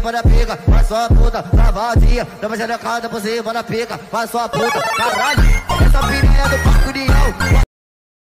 cima da pica, faz sua puta, safadinha. Dá uma xerecada por cima da pica, faz sua puta, caralho. Essa pica